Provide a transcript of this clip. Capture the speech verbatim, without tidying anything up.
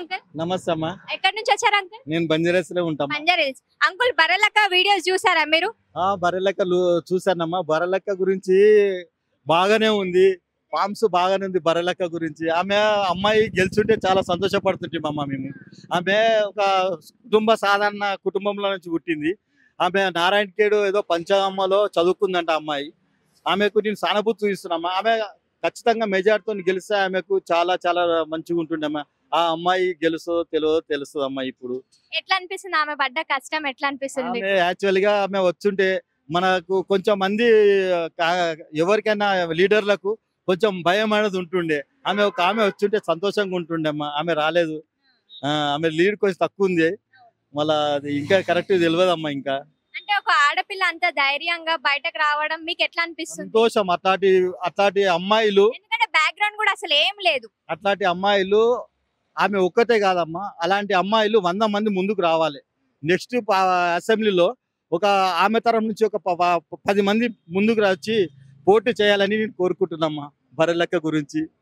Uncle. నమస్తే అమ్మా. ఎక్కడి నుంచి వచ్చారు అంకుల్? నేను బంజారాస్లో ఉంటాం. బంజారాహిల్స్. అంకుల్ బర్రెలక్క వీడియోస్ చూసారా మీరు? ఆ బర్రెలక్క చూసానమ్మా. బర్రెలక్క గురించి బాగానే ఉంది, ఫామ్స్ బాగానే ఉంది బర్రెలక్క గురించి. ఆమె అమ్మాయి గెలుచుంటే చాలా సంతోషపడుతుంటామమ్మా మేము. ఆమె ఒక కుటుంబ సాధారణ కుటుంబంలో నుంచి పుట్టింది. ఆమె నారాయణఖేడ్ ఏదో పంచాయమ్మలో చదువుకుందంట అమ్మాయి. ఆమెకు నేను సానుభూతి చూపిస్తున్నామ్మా. ఆమె ఖచ్చితంగా మెజార్టీతో గెలిస్తే ఆమెకు చాలా చాలా మంచిగా ఉంటుండమ్మా. ఆ అమ్మాయి గెలుసో తెలియదో తెలుస్తుంది అమ్మా. ఇప్పుడు ఎట్లా అనిపిస్తుంది ఆమె పడ్డ కష్టం? ఎట్లా అనిపిస్తుంది మీకు? ఆమె యాక్చువల్ గా ఆమె వచ్చుంటే మనకు కొంచెం మంది కా- ఎవరికైనా లీడర్లకు కొంచెం భయం అనేది ఉంటుండే. ఆమె ఒక ఆమె వచ్చుంటే సంతోషంగా ఉంటుండే అమ్మా. ఆమె రాలేదు. ఆ, ఆమె లీడ్ కొంచెం తక్కువ ఉంది. మళ్ళా అది ఇంకా కరెక్ట్ తెలియదు అమ్మా. ఇంకా అంటే ఒక ఆడపిల్ల అంత ధైర్యంగా బయటకు రావడం మీకు ఎట్లా అనిపిస్తుంది? సంతోషం. అట్లాంటి అట్లాంటి అమ్మాయిలు ఎందుకంటే బ్యాక్గ్రౌండ్ కూడా అసలు ఏం లేదు. అట్లాంటి అమ్మాయిలు ఆమె ఒక్కతే కాదమ్మా. అలాంటి అమ్మాయిలు వంద మంది ముందుకు రావాలి. నెక్స్ట్ అసెంబ్లీలో ఒక ఆమె తరం నుంచి ఒక ప- ప- పది మంది ముందుకు వచ్చి పోటీ చేయాలని నేను కోరుకుంటున్నామ్మా బర్రెలక్క గురించి.